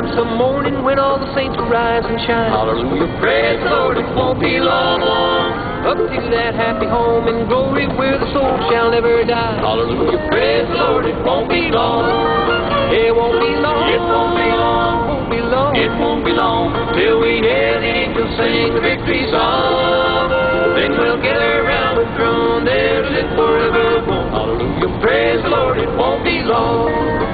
come some morning when all the saints will rise and shine. Hallelujah, praise the Lord, it won't be long. Up to that happy home in glory where the soul shall never die. Hallelujah, praise the Lord, it won't be long. It won't be long. It won't be long. Won't be long. It won't be long till we hear the angels sing the victory song. Then we'll gather around the throne there to live forevermore. Hallelujah, praise the Lord, it won't be long.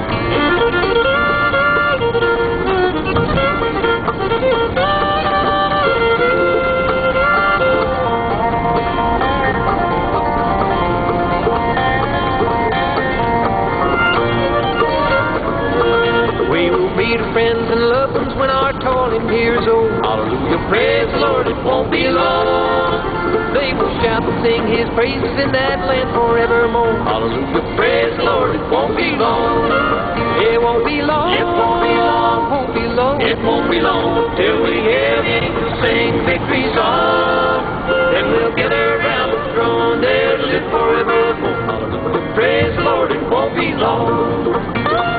We will meet our friends and loved ones when our toiling years old. Hallelujah, praise the Lord, it won't be long. They will shout and sing His praises in that land forevermore. Hallelujah, praise the Lord, it won't be long. It won't be long. It won't be long. Won't be long. It won't be long till we hear the angels sing victory song. Then we'll gather around the throne there to live forevermore. Hallelujah, praise the Lord, it won't be long.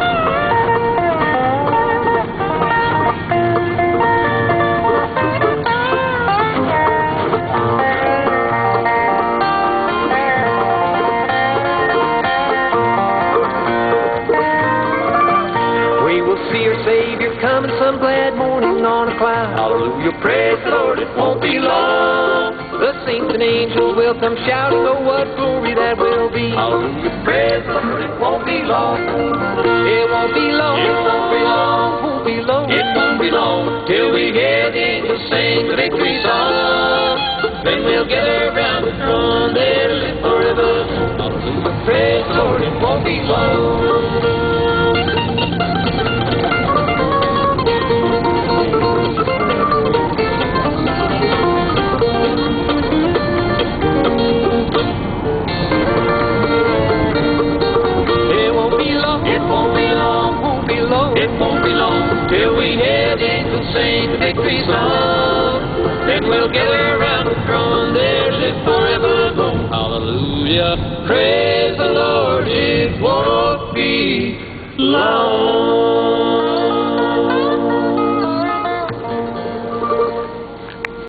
See our Savior coming some glad morning on a cloud. Hallelujah, praise the Lord, it won't be long. The saints and angels will come shouting, oh what glory that will be. Hallelujah, praise the Lord, it won't be long. It won't be long. It won't be long. Won't be long. It won't be long till we hear the angels sing the victory song. Then we'll gather around the throne there to live forever. Hallelujah, praise the Lord, it won't be long. It won't be long till we hear the angels sing the victory song. Then we'll gather around the throne there to live forevermore. Hallelujah, praise the Lord, it won't be long.